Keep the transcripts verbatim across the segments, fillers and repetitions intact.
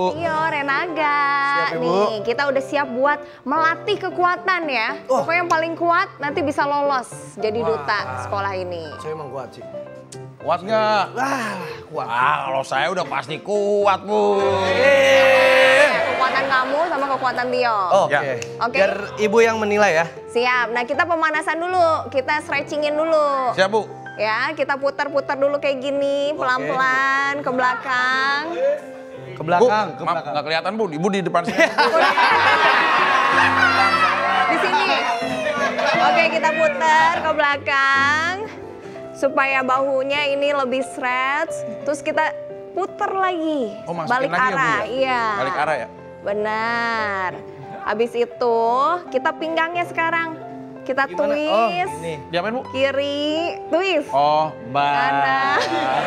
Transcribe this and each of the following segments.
Tio, Renaga. Siap, Ibu. Nih, kita udah siap buat melatih kekuatan ya. Oh. Pokoknya yang paling kuat nanti bisa lolos jadi Wah. duta sekolah ini. Saya emang kuat sih. Kuat nggak? Wah, kuat. Ah, kalau saya udah pasti kuat, Bu. Kekuatan kamu sama kekuatan Tio. Oke. Ya. Oke. Biar ibu yang menilai ya. Siap. Nah, kita pemanasan dulu. Kita stretchingin dulu. Siap, Bu. Ya, kita putar-putar dulu kayak gini, pelan-pelan ke belakang. Ke belakang, Bu, ke maaf, belakang. nggak kelihatan, Bu. Ibu di depan saya. Di sini. Oke, kita putar ke belakang. Supaya bahunya ini lebih stretch. Terus kita putar lagi. Oh, masukin balik lagi ya, Bu, arah. ya? Iya. Balik arah ya? Benar. Habis itu kita pinggangnya sekarang. Kita Gimana? twist. Oh, ini. Diapain, Bu? Kiri, twist. Oh, Kanan.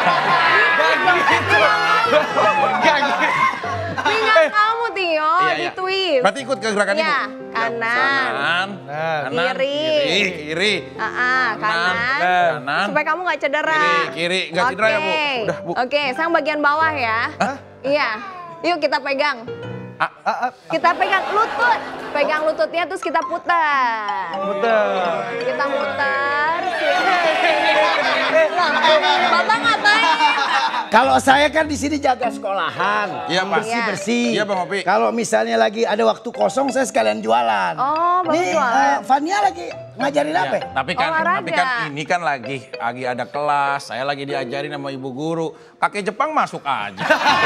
Gak gitu. Pinggang kamu Tio, Iya, di iya. twist. Berarti ikut ke gerakannya, Iya, Bu? kanan. Kanan. Kanan. Kanan. Kiri. Kiri. Kiri. Ah, ah, kanan. Kanan. Supaya kamu nggak cedera. Kiri, kiri. Nggak cedera ya, Bu? Oke. Udah, Bu. Oke, sekarang bagian bawah ya. Hah? Iya. Yuk kita pegang. Ah, Ah, ah, Kita pegang lutut. Pegang lututnya terus kita putar. muter. Kita mutar. Bapak ngapain? Kalau saya kan di sini jaga sekolahan, Iya, Pak. bersih bersih. Iya, Bang Opi. Kalau misalnya lagi ada waktu kosong, saya sekalian jualan. Oh, Bapak Nih, jualan. eh, Fania lagi ngajarin apa? Ya, tapi kan, Olahraga. tapi kan ini kan lagi, lagi ada kelas. Saya lagi diajarin sama ibu guru. Kakek Jepang masuk aja.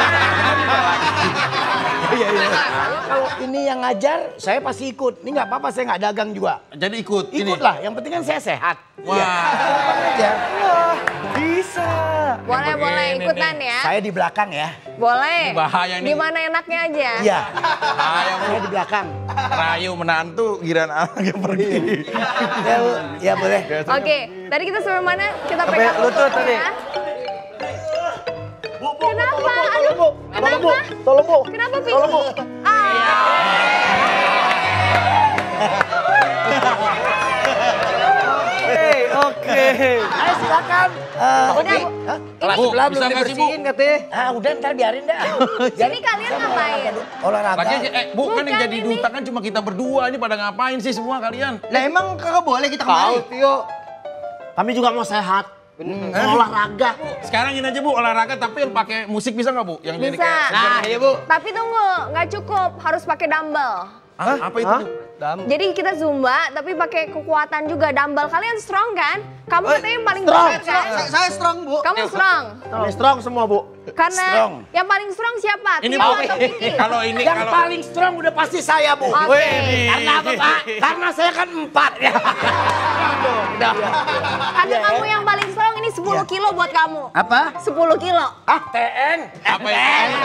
Iya, iya. Kalau ini yang ngajar, saya pasti ikut. Ini nggak apa-apa, saya nggak dagang juga. Jadi ikut. ini. Ikutlah, yang penting kan saya sehat. Wah. Iya. Gampang aja. Wah, bisa. Boleh, Yang boleh begini ikutan nih. ya. Saya di belakang ya. Boleh. Ini bahaya nih. Gimana enaknya aja. Iya. Ayam Saya di belakang. rayu menantu, giran anak yang pergi. Ya, Bu. Ya boleh. Oke, tadi kita sampai mana? Kita Sampai pegang lutut lutut tadi. ya. Bu, bu, Kenapa? tolong, Aduh, bu. Tolong, bu. kenapa? Tolong, bu. Kenapa, Pi? Tolong, bu. Ah. Oke, oke. Ayo silakan. Eh, Udah, Opi. Bu. Hah? Kelas Bu, sebelah bisa belum nggak sih, Bu? dibersihin katanya. Ah udah ntar biarin dah. Sini kalian ngapain? Olahraga. Lagi aja, eh, Bu, kan yang Bukan jadi ini. duta kan cuma kita berdua. Ini pada ngapain sih semua kalian? Lah emang kagak boleh kita Tahu, kemari? Tio. Kami juga mau sehat. Mau olahraga. Sekarang ini aja, Bu, olahraga tapi yang pakai musik bisa nggak, Bu? Yang jadi Bisa. kayak... Nah, iya, Bu. Tapi tunggu, nggak cukup. Harus pakai dumbbell. Hah? Apa itu, Hah? Bu? Dam. Jadi kita zumba, tapi pakai kekuatan juga dumbbell. Kalian strong kan? Kamu katanya yang paling strong. berat kan? Saya, saya strong, Bu. Kamu strong. Kami strong semua, Bu. Karena Strong. yang paling strong siapa? Ini, Tio Bu. atau Vicky? Kalau ini, Yang kalau... paling strong udah pasti saya, Bu. Oke. Karena apa, Pak? Karena saya kan empat. Ya. Udah. Karena kamu yang paling strong ini sepuluh Iya. kilo buat kamu. Apa? sepuluh kilo. Ah, T N. Apa itu?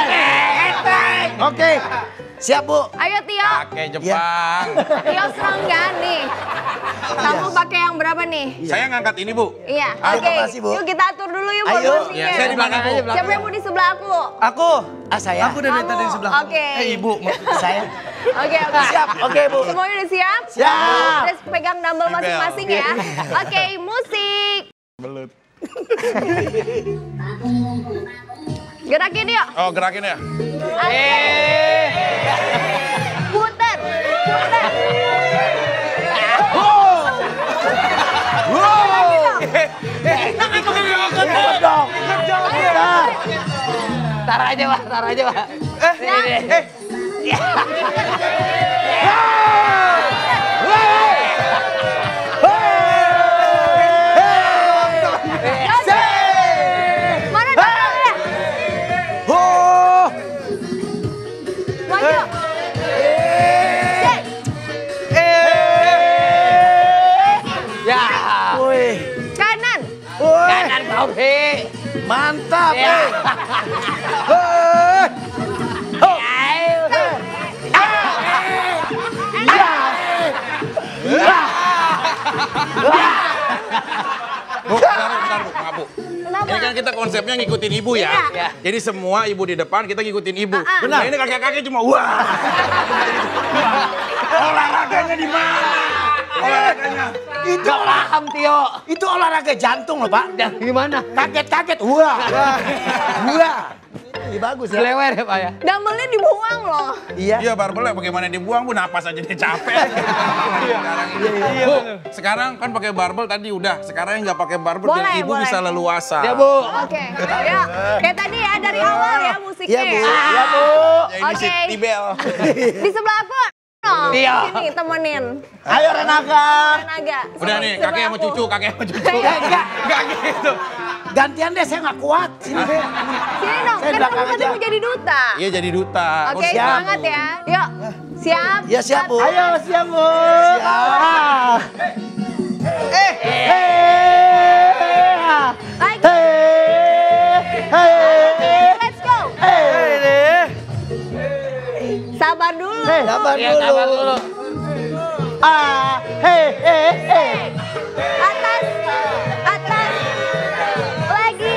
Oke. Siap, Bu. Ayo Tio. Kakek Jepang. Tio strong kan nih? Kamu pakai yang berapa nih? Saya ngangkat ini, Bu. Iya. Ayo, Oke. makasih, Bu. Yuk kita atur dulu yuk Ayo. posisinya. Ya, saya di belakang, Bu. Siapa yang mau di sebelah aku? Aku. Ah, saya. Aku dari tadi di sebelah kamu. Oke. Eh, Ibu. Saya. Oke, oke. Siap. Oke, Bu. Semuanya udah siap? Siap. Udah pegang dumbbell masing-masing ya. Oke, musik. Belut. Gerakin yuk. Oh, gerakin ya? Eh. Puter. Puter. Ikut dong. Nah. Tar aja, Pak. Tar aja, Pak. Ya. Mana dumbbellnya? Oh. Maju. Ya. Wih. Kanan. Wih. Kanan bau, Pi. Mantap. Ya. eh. Hei. Bu, bentar, bentar, Bu. Maaf, Bu. Kenapa? Ini kan kita konsepnya ngikutin ibu ya. Iya. Jadi semua ibu di depan, kita ngikutin ibu. Ah, ah. Nah, ini kakek-kakek cuma wah. Olahraganya di mana? Olahraganya. Itu Gak paham, Tio. itu olahraga jantung loh, Pak. Dan gimana? Kaget-kaget. Wah. Wah. Iya bagus ya. Lewer ya Pak ya. Dumbbellnya dibuang loh. Iya. Iya barbelnya bagaimana dibuang bu, napas aja dia capek. Sekarang ini. Bu, sekarang kan pakai barbel tadi udah. Sekarang yang nggak pakai barbel biar Boleh, ibu boleh. bisa leluasa. Ya Bu. Oke, ya. Kayak tadi ya dari awal ya musiknya. Iya Bu. ya. Iya Bu. Ya ini si Oke. Tibel. Di sebelah aku. No, Iya. sini temenin. Ayo Renaga. Naga. Udah nih, Sebelah kakek mau aku. cucu, kakek mau cucu. Iya. Enggak, enggak gitu. Gantian deh, saya nggak kuat. Sini deh. Sini dong, Saya kan belakang kamu tadi aja. mau jadi duta. Iya jadi duta. Oke, siap. semangat ya. Yuk, siap. Iya siap Bu. satu. Ayo siap Bu. Siap. Eh, Lagi, Hei. let's go. Sabar dulu. Sabar Iya dulu. sabar dulu. Ah, hei, hei, hei. Atas, atas. Lagi.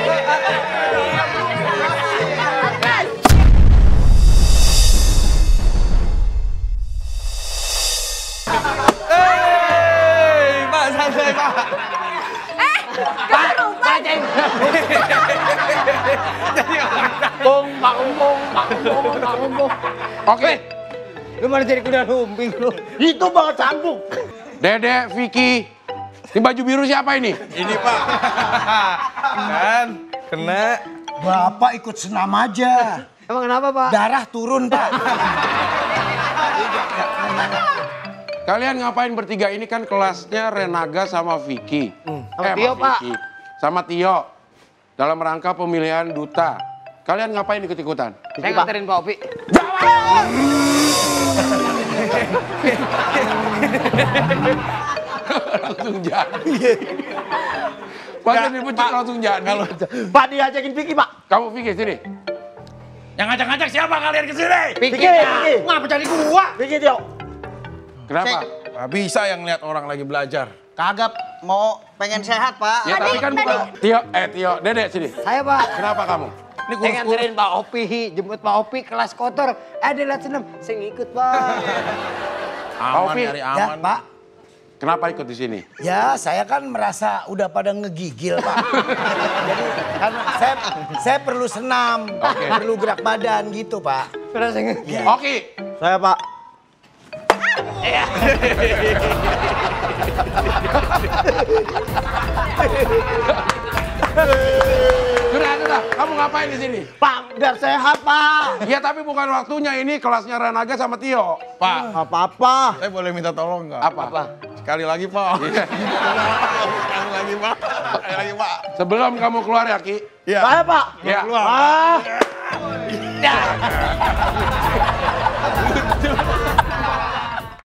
Atas. Hei, Pak, santai Pak. Eh, kesurupan. Bung, Pak Umpung, Pak Umpung, Pak Umpung. Oke, Lu mana jadi kuda lumping lu? Itu banget cambuk. Dede, Vicky, ini baju biru siapa ini? ini Pak. Kan, kena. Bapak ikut senam aja. Emang kenapa Pak? Darah turun Pak. Kalian ngapain bertiga ini kan kelasnya Renaga sama Vicky. Sama Tio, Pak. Vicky. Sama Tio. Dalam rangka pemilihan duta. Kalian ngapain ikut-ikutan? Saya nganterin Pak Opi. Langsung jadi. Masa dipucuk langsung jadi. Pak diajakin Vicky Pak. Kamu Vicky sini. Yang ngajak-ngajak siapa kalian ke sini? Vicky, Vicky. Ngapa cari gua? Vicky Tio. Kenapa? Nggak bisa yang lihat orang lagi belajar. Kagak mau pengen sehat, Pak. Ya tapi kan bukan Tio, eh Tio, Dede sini. Saya Pak. Kenapa kamu? Ini Saya kurus-kurus. nganterin Pak Opi, jemput Pak Opi kelas kotor. Eh dia lihat senam, saya ngikut Pak. Aman, Opi. nyari Ya aman. Pak. Kenapa ikut di sini? Ya saya kan merasa udah pada ngegigil Pak. Jadi karena saya saya perlu senam, perlu gerak badan gitu Pak. Karena saya ngikut. Oke. Saya, Pak. Sudah, sudah. Kamu ngapain di sini? Pak, biar sehat, Pak. Ya tapi bukan waktunya ini kelasnya Renaga sama Tio. Pak, Apa-apa. saya boleh minta tolong nggak? Apa? Apa? Sekali lagi Pak. Sekali lagi Pak. Sekali lagi Pak. Sebelum kamu keluar ya Ki. Iya. Saya, Pak. Ya. Keluar. Ah. Lucu.